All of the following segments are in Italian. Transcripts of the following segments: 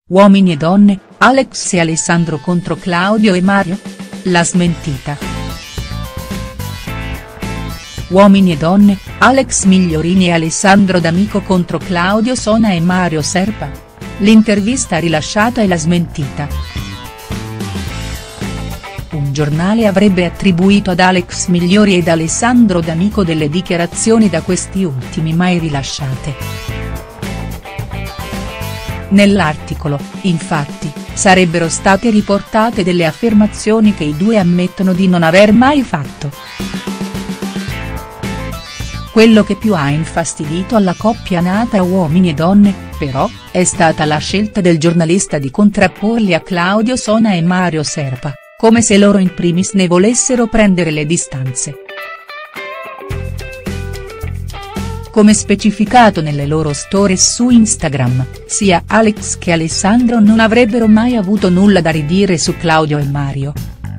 Uomini e donne, Alex e Alessandro contro Claudio e Mario? La smentita. Uomini e donne, Alex Migliorini e Alessandro D'Amico contro Claudio Sona e Mario Serpa? L'intervista rilasciata e la smentita. Un giornale avrebbe attribuito ad Alex Migliori ed Alessandro D'Amico delle dichiarazioni da questi ultimi mai rilasciate. Nell'articolo, infatti, sarebbero state riportate delle affermazioni che i due ammettono di non aver mai fatto. Quello che più ha infastidito alla coppia nata Uomini e Donne, però, è stata la scelta del giornalista di contrapporli a Claudio Sona e Mario Serpa, come se loro in primis ne volessero prendere le distanze. Come specificato nelle loro stories su Instagram, sia Alex che Alessandro non avrebbero mai avuto nulla da ridire su Claudio e Mario.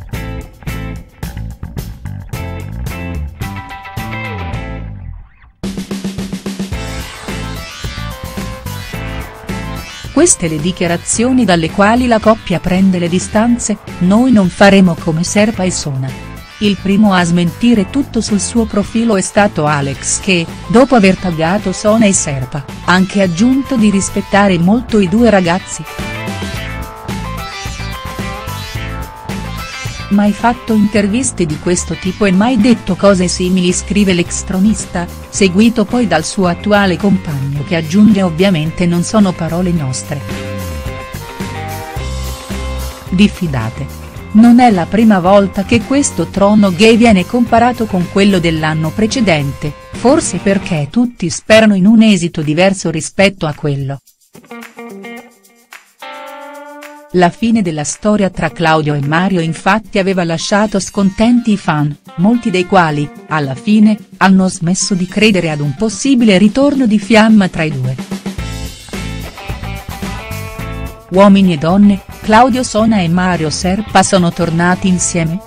Queste le dichiarazioni dalle quali la coppia prende le distanze: noi non faremo come Serpa e Sona. Il primo a smentire tutto sul suo profilo è stato Alex che, dopo aver taggato Sona e Serpa, ha anche aggiunto di rispettare molto i due ragazzi. Mai fatto interviste di questo tipo e mai detto cose simili, scrive l'ex-tronista, seguito poi dal suo attuale compagno che aggiunge: ovviamente non sono parole nostre. Diffidate. Non è la prima volta che questo trono gay viene comparato con quello dell'anno precedente, forse perché tutti sperano in un esito diverso rispetto a quello. La fine della storia tra Claudio e Mario infatti aveva lasciato scontenti i fan, molti dei quali, alla fine, hanno smesso di credere ad un possibile ritorno di fiamma tra i due. Uomini e donne, Claudio Sona e Mario Serpa sono tornati insieme?.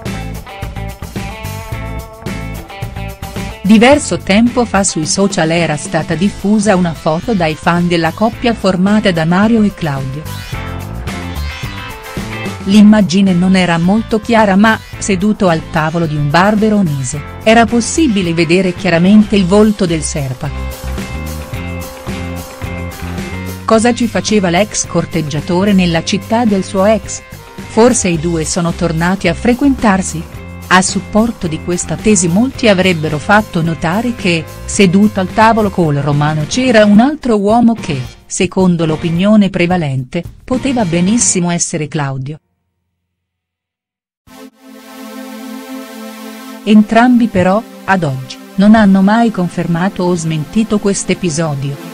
Diverso tempo fa sui social era stata diffusa una foto dai fan della coppia formata da Mario e Claudio. L'immagine non era molto chiara ma, seduto al tavolo di un bar veronese, era possibile vedere chiaramente il volto del Serpa. Cosa ci faceva l'ex corteggiatore nella città del suo ex? Forse i due sono tornati a frequentarsi? A supporto di questa tesi molti avrebbero fatto notare che, seduto al tavolo col romano c'era un altro uomo che, secondo l'opinione prevalente, poteva benissimo essere Claudio. Entrambi però, ad oggi, non hanno mai confermato o smentito quest'episodio.